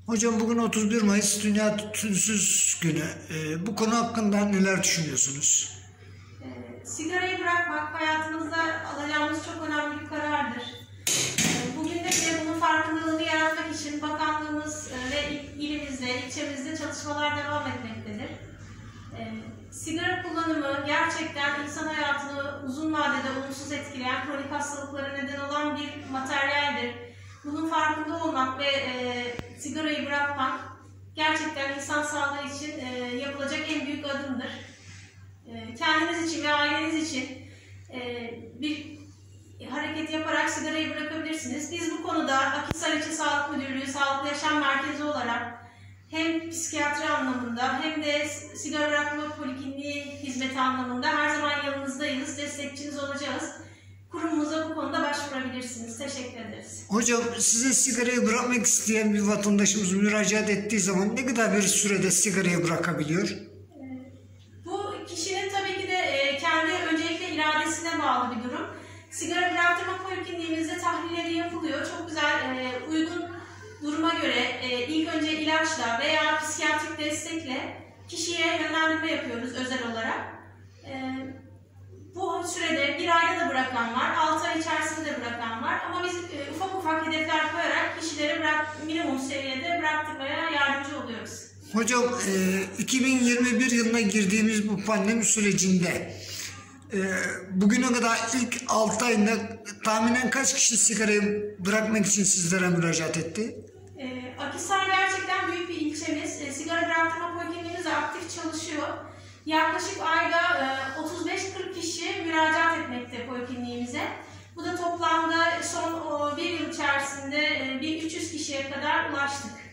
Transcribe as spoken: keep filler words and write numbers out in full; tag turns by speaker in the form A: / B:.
A: Hocam bugün otuz bir Mayıs Dünya Tütünsüz Günü. Ee, bu konu hakkında neler düşünüyorsunuz?
B: E, sigarayı bırakmak hayatımızda alacağımız çok önemli bir karardır. E, bugün de bunun farkındalığını yaratmak için bakanlığımız ve ilimizde, ilçemizde çalışmalar devam etmektedir. E, sigara kullanımı gerçekten insan hayatını uzun vadede olumsuz etkileyen kronik hastalıklara neden olan bir materyaldir. Bunun farkında olmak ve e, sigarayı bırakmak gerçekten insan sağlığı için e, yapılacak en büyük adımdır. E, kendiniz için ve aileniz için e, bir hareket yaparak sigarayı bırakabilirsiniz. Biz bu konuda Akhisar İlçe Sağlık Müdürlüğü Sağlıklı Yaşam Merkezi olarak hem psikiyatri anlamında hem de sigara bırakma polikliniği hizmeti anlamında her zaman yanınızdayız, destekçiniz olacağız. Kurumumuza bu konuda başvurabilirsiniz. Teşekkür ederiz.
A: Hocam size sigarayı bırakmak isteyen bir vatandaşımız müracaat ettiği zaman ne kadar bir sürede sigarayı bırakabiliyor?
B: Bu kişinin tabii ki de kendi öncelikle iradesine bağlı bir durum. Sigara bıraktırma polikliniğimizde tahlilleri yapılıyor. Çok güzel, uygun duruma göre ilk önce ilaçla veya psikiyatrik destekle kişiye yönlendirme yapıyoruz özel olarak. Bu sürede bir ayda da bırakan var, altı ay içerisinde de bırakan var ama biz e, ufak ufak hedefler koyarak kişileri bırak, minimum seviyede bıraktırmaya yardımcı oluyoruz.
A: Hocam e, iki bin yirmi bir yılına girdiğimiz bu pandemi sürecinde e, bugüne kadar ilk altı ayında tahminen kaç kişi sigarayı bırakmak için sizlere müracaat etti?
B: E, Akhisar gerçekten büyük bir ilçemiz. E, sigara bıraktırma polikliniğimiz aktif çalışıyor. Yaklaşık ayda otuz beş kırk kişi müracaat etmekte polikliniğimize. Bu da toplamda son bir yıl içerisinde bir üç yüz kişiye kadar ulaştık.